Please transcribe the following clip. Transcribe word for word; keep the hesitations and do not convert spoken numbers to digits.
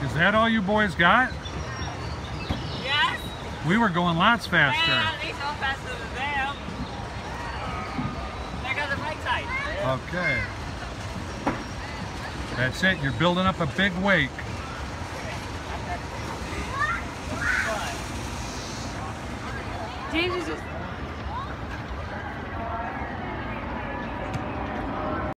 Is that all you boys got? Yes. We were going lots faster. Man, at least I'm faster than them. There goes the right side. Okay. That's it. You're building up a big wake. James is just